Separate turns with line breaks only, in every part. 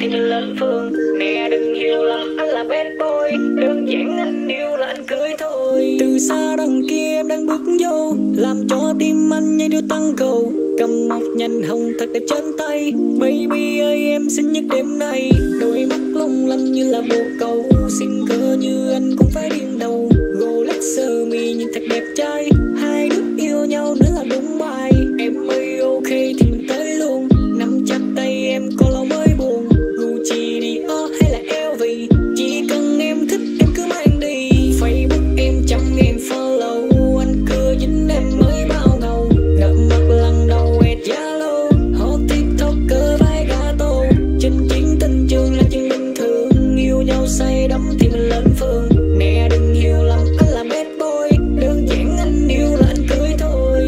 thì mình lên phường. Mẹ đừng hiểu lầm anh là bad boy, đơn giản anh yêu là anh cưới thôi. Từ xa đằng kia em đang bước vô, làm cho tim anh nhảy điệu tăng cầu. Cầm một nhành hồng thật đẹp trên tay, baby ơi em xinh nhất đêm nay. Đôi mắt long lanh như là bồ câu, xinh cỡ như anh cũng phải điên đầu. Rolex sơ mi nhìn thật đẹp trai, hai đứa yêu nhau nữa là đúng bài. Em ơi ok thì mình tới luôn, nắm chặt tay em có lâu mới buồn. Gucci Dior hay là LV, chỉ cần em thích em cứ mang đi. Facebook em 100.000 follow, anh cứ dính em mới bao ngầu. Gặp mặt lần đầu ẹt Zalo, hot tiktoker vai gato. Trên chiến tình trường là chuyện bình thường, yêu nhau say đắm thì mình lên phường. Mẹ đừng hiểu lầm anh là bad boy, đơn giản anh yêu là anh cưới thôi.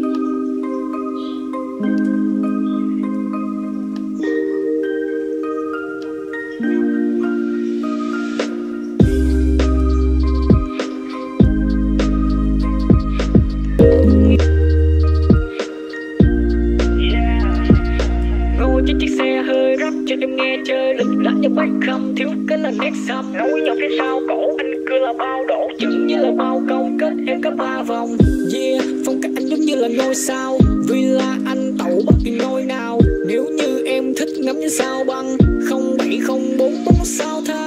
Ngồi trên chiếc xe hơi rap cho em nghe chơi lịch lãm như bách khâm, thiếu cái là nét xăm. Nối nhau phía sau cổ anh cứ là bao đổ, chừng như là bao câu kết em có 3 vòng. Yeah, phong cách anh giống như là ngôi sao, vì là anh tẩu bất kỳ nơi nào. Nếu như em thích ngắm như sao băng, 0704 4 sao tha.